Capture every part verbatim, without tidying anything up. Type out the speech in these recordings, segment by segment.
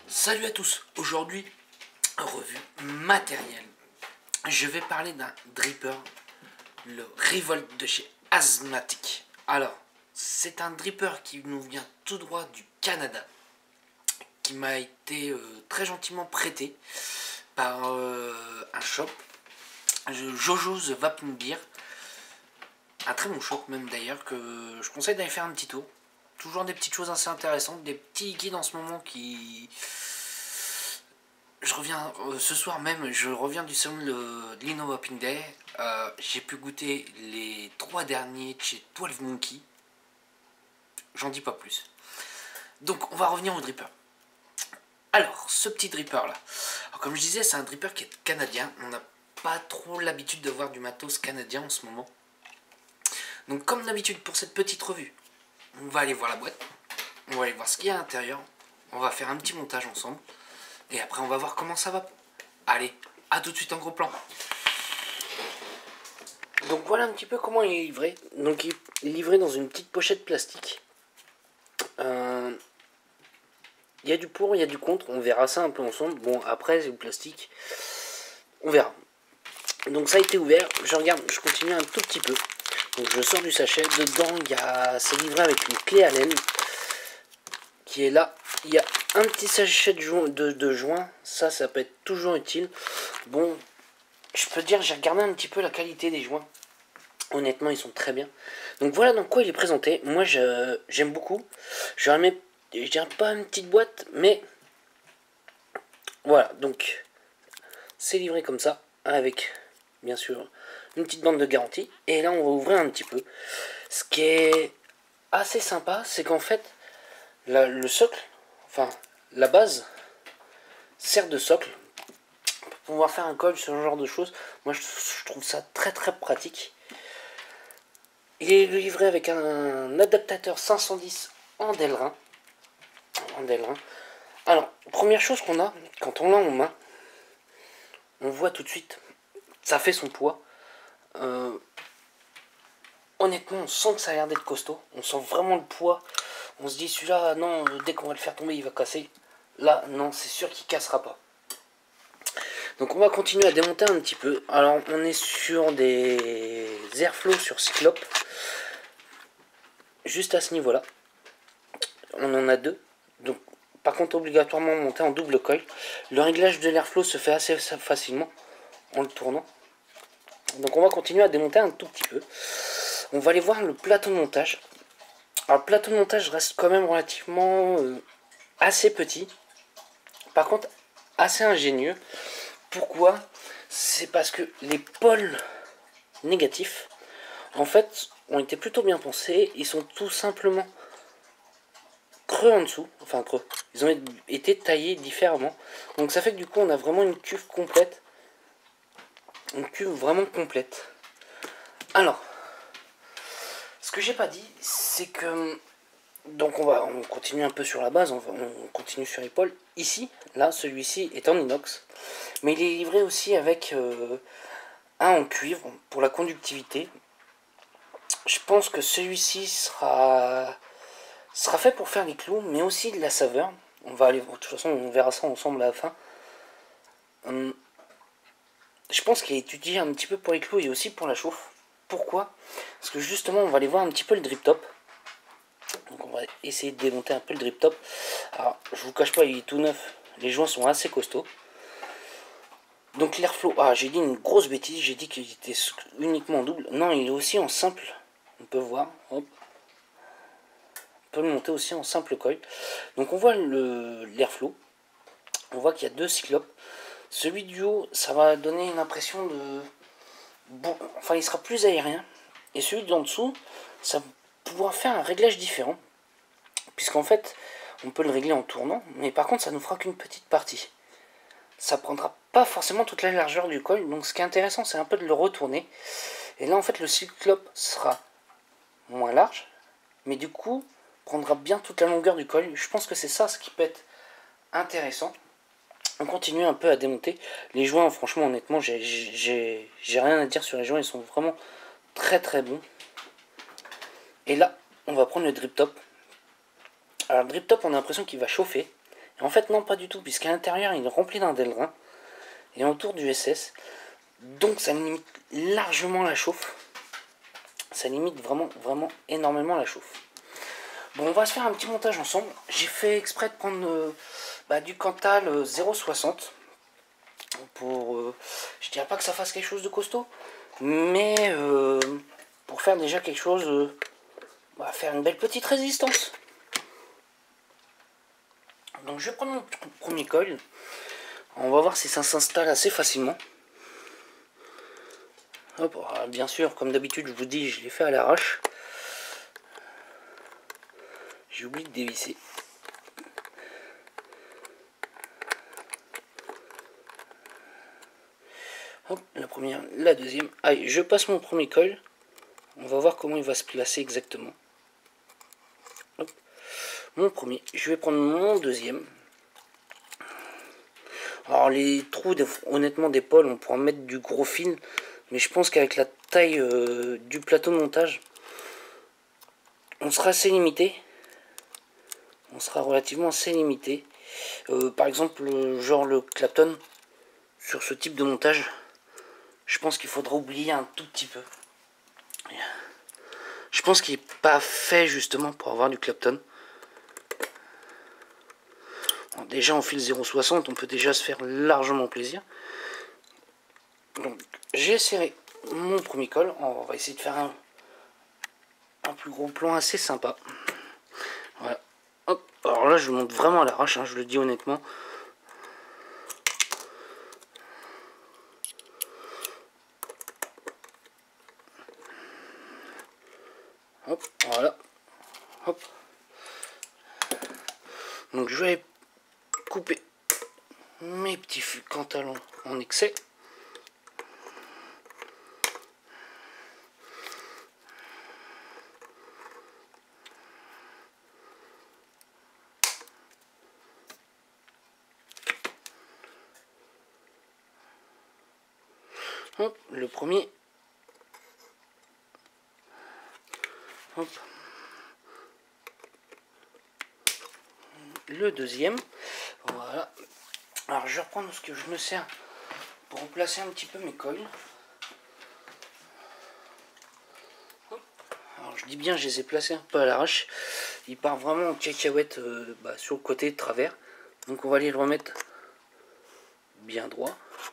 Salut à tous, aujourd'hui, revue matérielle. Je vais parler d'un dripper, le Revolt de chez Asthmatic. Alors, c'est un dripper qui nous vient tout droit du Canada, qui m'a été euh, très gentiment prêté par euh, un shop, Jojo's Vaping Beer. Un très bon shop même d'ailleurs, que je conseille d'aller faire un petit tour. Toujours des petites choses assez intéressantes, des petits liquides en ce moment qui... Je reviens, euh, ce soir même, je reviens du salon de l'Inno Vaping Day. Euh, J'ai pu goûter les trois derniers de chez douze Monkey. J'en dis pas plus. Donc on va revenir au dripper. Alors, ce petit dripper là. Alors, comme je disais, c'est un dripper qui est canadien. On n'a pas trop l'habitude de voir du matos canadien en ce moment. Donc comme d'habitude pour cette petite revue, on va aller voir la boîte. On va aller voir ce qu'il y a à l'intérieur. On va faire un petit montage ensemble. Et après on va voir comment ça va. Allez, à tout de suite en gros plan. Donc voilà un petit peu comment il est livré. Donc il est livré dans une petite pochette plastique. Euh, il y a du pour, il y a du contre. On verra ça un peu ensemble. Bon après c'est le plastique. On verra. Donc ça a été ouvert. Je regarde, je continue un tout petit peu. Donc je sors du sachet. Dedans il y a, c'est livré avec une clé Allen qui est là. Il y a un petit sachet de, joint, de, de joint, ça, ça peut être toujours utile. Bon, je peux dire, j'ai regardé un petit peu la qualité des joints. Honnêtement, ils sont très bien. Donc voilà dans quoi il est présenté. Moi, j'aime beaucoup. Je remets, je dirais pas une petite boîte, mais voilà. Donc, c'est livré comme ça, avec, bien sûr, une petite bande de garantie. Et là, on va ouvrir un petit peu. Ce qui est assez sympa, c'est qu'en fait, la, le socle, enfin, la base sert de socle pour pouvoir faire un col, ce genre de choses. Moi, je, je trouve ça très très pratique. Il est livré avec un adaptateur cinq cent dix en Delrin. En Delrin. Alors, première chose qu'on a, quand on l'a en main, on voit tout de suite, ça fait son poids. Euh, honnêtement, on sent que ça a l'air d'être costaud. On sent vraiment le poids. On se dit, celui-là, non, dès qu'on va le faire tomber, il va casser. Là, non, c'est sûr qu'il cassera pas. Donc on va continuer à démonter un petit peu. Alors on est sur des airflow sur Cyclope. Juste à ce niveau là. On en a deux. Donc par contre obligatoirement monter en double coil. Le réglage de l'airflow se fait assez facilement en le tournant. Donc on va continuer à démonter un tout petit peu. On va aller voir le plateau de montage. Alors le plateau de montage reste quand même relativement euh, assez petit. Par contre assez ingénieux. Pourquoi? C'est parce que les pôles négatifs, en fait, ont été plutôt bien pensés. Ils sont tout simplement creux en dessous. Enfin, creux. Ils ont été taillés différemment. Donc ça fait que du coup, on a vraiment une cuve complète. Une cuve vraiment complète. Alors, ce que j'ai pas dit, c'est que... Donc on va on continue un peu sur la base, on, va, on continue sur les pôles. Ici, là, celui-ci est en inox. Mais il est livré aussi avec euh, un en cuivre pour la conductivité. Je pense que celui-ci sera, sera fait pour faire les clous, mais aussi de la saveur. On va aller, de toute façon, on verra ça ensemble à la fin. Hum, je pense qu'il est étudié un petit peu pour les clous et aussi pour la chauffe. Pourquoi? Parce que justement, on va aller voir un petit peu le drip top. Donc on va essayer de démonter un peu le drip top. Alors, je vous cache pas, il est tout neuf. Les joints sont assez costauds. Donc l'airflow, ah j'ai dit une grosse bêtise, j'ai dit qu'il était uniquement en double. Non, il est aussi en simple. On peut voir, hop. On peut le monter aussi en simple coil. Donc on voit l'airflow. On voit qu'il y a deux cyclopes. Celui du haut, ça va donner une impression de... Bon, enfin, il sera plus aérien. Et celui d'en dessous, ça va pouvoir faire un réglage différent. Puisqu'en fait, on peut le régler en tournant. Mais par contre, ça nous fera qu'une petite partie. Ça prendra pas forcément toute la largeur du col. Donc ce qui est intéressant, c'est un peu de le retourner. Et là, en fait, le cyclope sera moins large. Mais du coup, prendra bien toute la longueur du col. Je pense que c'est ça ce qui peut être intéressant. On continue un peu à démonter. Les joints, franchement, honnêtement, j'ai rien à dire sur les joints. Ils sont vraiment très très bons. Et là, on va prendre le drip top. Alors le drip top, on a l'impression qu'il va chauffer. Et en fait non, pas du tout, puisqu'à l'intérieur il est rempli d'un Delrin et autour du S S, donc ça limite largement la chauffe. Ça limite vraiment vraiment énormément la chauffe. Bon, on va se faire un petit montage ensemble. J'ai fait exprès de prendre euh, bah, du Cantal euh, zéro soixante pour, euh, je dirais pas que ça fasse quelque chose de costaud, mais euh, pour faire déjà quelque chose, euh, on va faire une belle petite résistance. Donc je vais prendre mon premier coil. On va voir si ça s'installe assez facilement. Hop, bien sûr, comme d'habitude, je vous dis, je l'ai fait à l'arrache. J'ai oublié de dévisser. Hop, la première, la deuxième. Allez, je passe mon premier coil. On va voir comment il va se placer exactement. Hop, mon premier. Je vais prendre mon deuxième. Alors les trous, honnêtement, d'épaule, on pourra mettre du gros fil. Mais je pense qu'avec la taille euh, du plateau de montage, on sera assez limité. On sera relativement assez limité. Euh, par exemple, genre le Clapton, sur ce type de montage, je pense qu'il faudra oublier un tout petit peu. Je pense qu'il n'est pas fait justement pour avoir du Clapton. Bon, déjà en fil zéro soixante, on peut déjà se faire largement plaisir. Donc j'ai serré mon premier col. On va essayer de faire un, un plus gros plan assez sympa. Voilà. Hop. Alors là, je monte vraiment à l'arrache, hein, je le dis honnêtement. Hop, voilà. Hop. Donc je vais couper mes petits cantalons en excès. Hop, le premier. Hop. Le deuxième. Voilà. Alors je vais reprendre ce que je me sers pour replacer un petit peu mes coils. Alors je dis bien, je les ai placés un peu à l'arrache. Il part vraiment en cacahuète euh, bah, sur le côté de travers. Donc on va aller le remettre bien droit.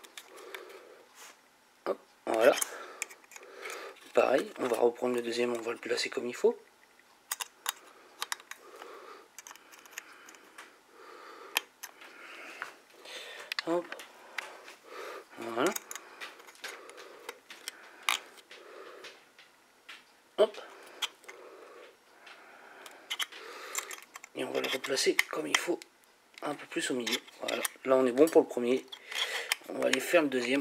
Hop, voilà. Pareil, on va reprendre le deuxième, on va le placer comme il faut. Hop. Voilà. Hop. Et on va le replacer comme il faut, un peu plus au milieu. Voilà. Là on est bon pour le premier. On va aller faire le deuxième.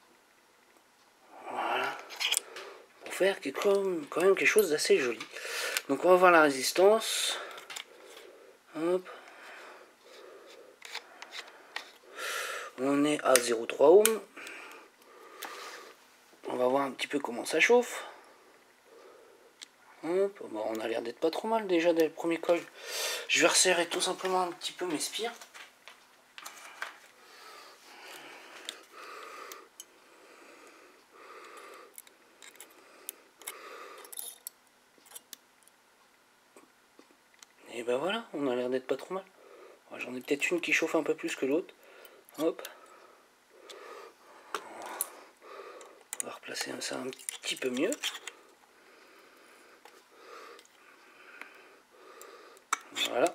Voilà. Pour faire quand même quelque chose d'assez joli. Donc on va voir la résistance. Hop. On est à zéro virgule trois ohms. On va voir un petit peu comment ça chauffe. Hop. Bon, on a l'air d'être pas trop mal déjà dès le premier col. Je vais resserrer tout simplement un petit peu mes spires. Et ben voilà, on a l'air d'être pas trop mal. J'en ai peut-être une qui chauffe un peu plus que l'autre. Hop. On va replacer ça un petit peu mieux. Voilà.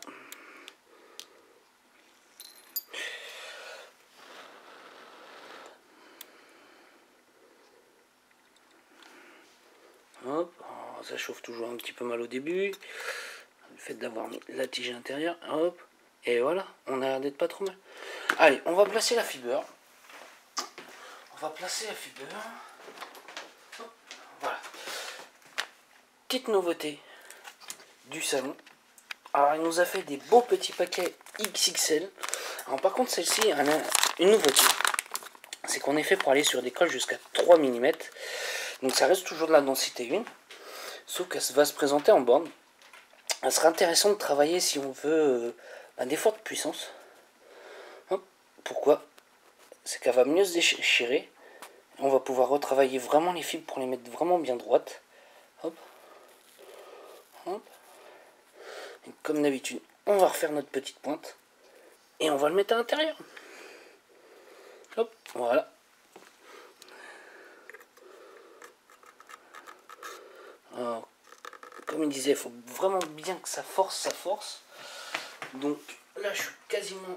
Hop. Alors, ça chauffe toujours un petit peu mal au début. Le fait d'avoir mis la tige à l'intérieur. Hop. Et voilà, on a l'air d'être pas trop mal. Allez, on va placer la fibre. On va placer la fibre. Voilà. Petite nouveauté du salon. Alors, il nous a fait des beaux petits paquets X X L. Alors, par contre, celle-ci a une nouveauté. C'est qu'on est fait pour aller sur des cols jusqu'à trois millimètres. Donc, ça reste toujours de la densité un. Sauf qu'elle va se présenter en borne. Elle serait intéressant de travailler si on veut euh, bah, des fortes puissances. Pourquoi? C'est qu'elle va mieux se déchirer. On va pouvoir retravailler vraiment les fibres pour les mettre vraiment bien droites. Hop. Hop. Et comme d'habitude, on va refaire notre petite pointe. Et on va le mettre à l'intérieur. Hop, voilà. Alors, comme il disait, il faut vraiment bien que ça force, ça force. Donc là, je suis quasiment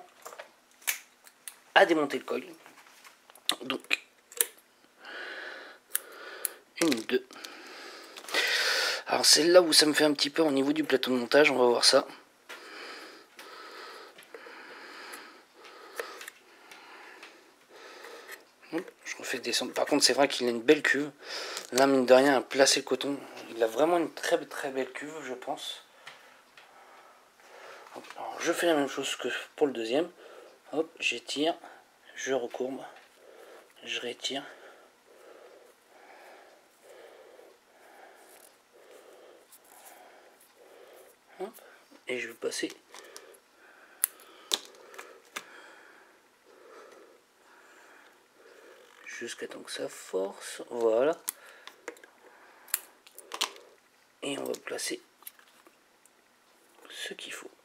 à démonter le coil. Donc, une, deux. Alors c'est là où ça me fait un petit peu au niveau du plateau de montage, on va voir ça. Je refais descendre. Par contre, c'est vrai qu'il a une belle cuve. Là, mine de rien, à placer le coton, il a vraiment une très très belle cuve, je pense. Alors, je fais la même chose que pour le deuxième. Hop, j'étire, je recourbe, je rétire. Hop, et je vais passer jusqu'à temps que ça force. Voilà. Et on va placer ce qu'il faut.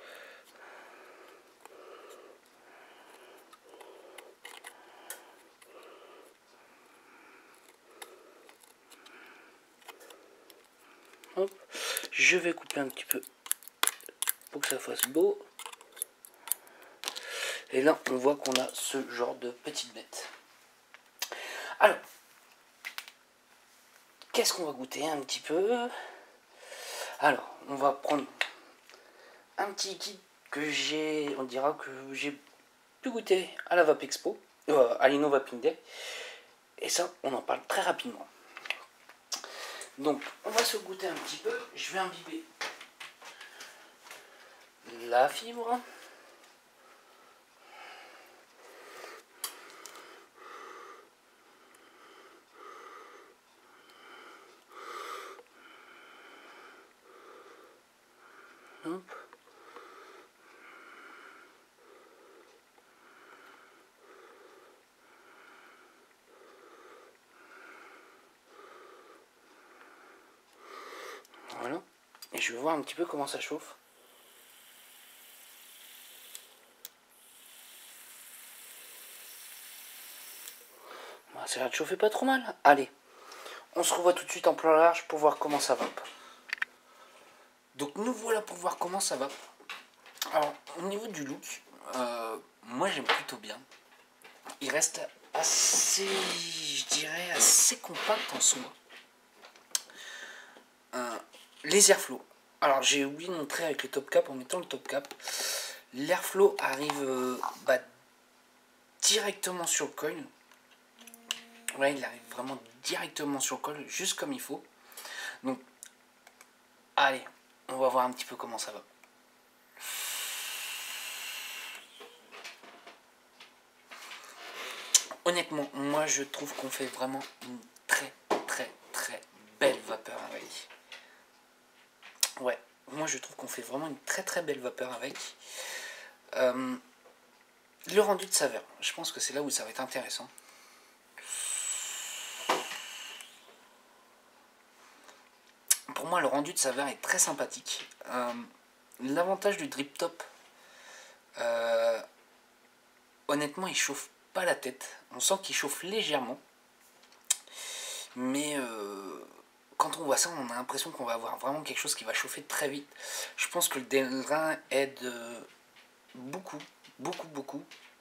Hop. Je vais couper un petit peu pour que ça fasse beau. Et là, on voit qu'on a ce genre de petite bête. Alors, qu'est-ce qu'on va goûter un petit peu? Alors, on va prendre un petit liquide que j'ai, on dira que j'ai pu goûter à la Vap Expo, euh, à l'Inno Vaping Day. Et ça, on en parle très rapidement. Donc, on va se goûter un petit peu. Je vais imbiber la fibre. Hop. Voilà. Et je vais voir un petit peu comment ça chauffe. Ça a l'air de chauffer pas trop mal. Allez, on se revoit tout de suite en plan large pour voir comment ça va. Donc nous voilà pour voir comment ça va. Alors au niveau du look, euh, moi j'aime plutôt bien. Il reste assez, je dirais, assez compact en soi. Euh, les airflow. Alors j'ai oublié de montrer avec le top cap en mettant le top cap. L'airflow arrive euh, bah, directement sur le coil. Là, il arrive vraiment directement sur le col, juste comme il faut. Donc, allez, on va voir un petit peu comment ça va. Honnêtement, moi je trouve qu'on fait vraiment une très très très belle vapeur avec. Ouais, moi je trouve qu'on fait vraiment une très très belle vapeur avec. Euh, le rendu de saveur, je pense que c'est là où ça va être intéressant. Pour moi, le rendu de saveur est très sympathique. Euh, L'avantage du drip top, euh, honnêtement, il chauffe pas la tête. On sent qu'il chauffe légèrement. Mais euh, quand on voit ça, on a l'impression qu'on va avoir vraiment quelque chose qui va chauffer très vite. Je pense que le Delrin aide euh, beaucoup, beaucoup, beaucoup.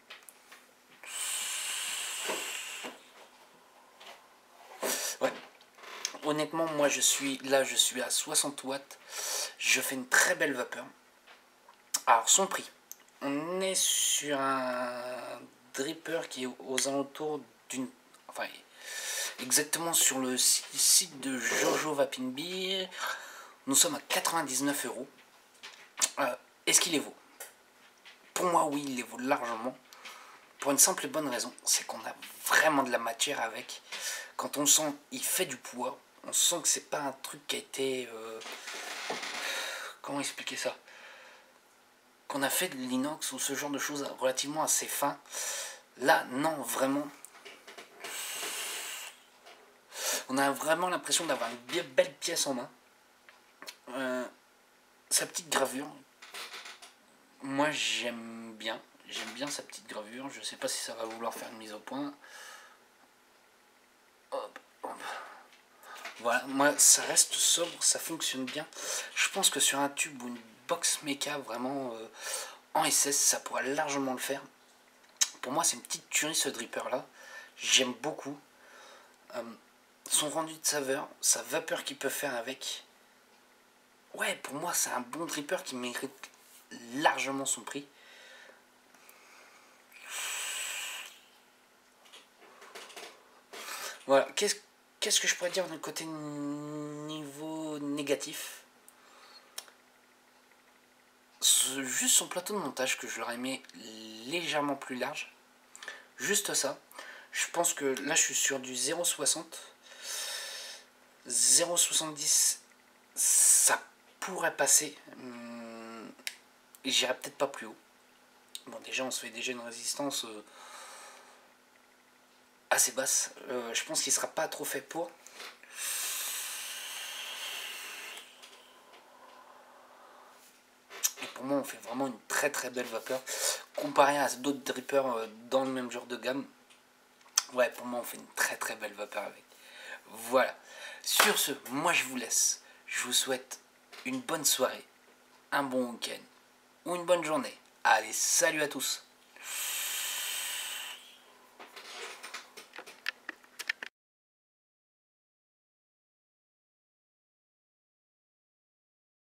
Ouais. Honnêtement, moi je suis là, je suis à soixante watts. Je fais une très belle vapeur. Alors, son prix. On est sur un dripper qui est aux alentours d'une... Enfin, exactement sur le site de Jojo Vaping Beer. Nous sommes à quatre-vingt-dix-neuf euros. Euh, Est-ce qu'il les vaut? Pour moi, oui, il les vaut largement. Pour une simple et bonne raison, c'est qu'on a vraiment de la matière avec. Quand on sent il fait du poids, on sent que c'est pas un truc qui a été... Euh, comment expliquer ça? qu'on a fait de l'inox ou ce genre de choses relativement assez fin. Là, non, vraiment. On a vraiment l'impression d'avoir une bien belle pièce en main. Euh, sa petite gravure, moi j'aime bien. J'aime bien sa petite gravure. Je sais pas si ça va vouloir faire une mise au point. Hop, hop. Voilà, moi ça reste sobre, ça fonctionne bien. Je pense que sur un tube ou une box méca vraiment euh, en S S, ça pourra largement le faire. Pour moi, c'est une petite tuerie ce dripper là. J'aime beaucoup. Euh, son rendu de saveur, sa vapeur qu'il peut faire avec. Ouais, pour moi, c'est un bon dripper qui mérite largement son prix. Voilà, qu'est-ce qu'est-ce que je pourrais dire d'un côté niveau négatif? Juste son plateau de montage que je l'aurais aimé légèrement plus large. Juste ça. Je pense que là je suis sur du zéro virgule soixante. zéro virgule soixante-dix, ça pourrait passer. Hum, J'irai peut-être pas plus haut. Bon, déjà on se fait déjà une résistance euh, assez basse. Euh, je pense qu'il sera pas trop fait pour. Et pour moi on fait vraiment une très très belle vapeur. Comparé à d'autres drippers euh, dans le même genre de gamme. Ouais, pour moi on fait une très très belle vapeur avec. Voilà. Sur ce, moi je vous laisse. Je vous souhaite une bonne soirée, un bon week-end ou une bonne journée. Allez, salut à tous!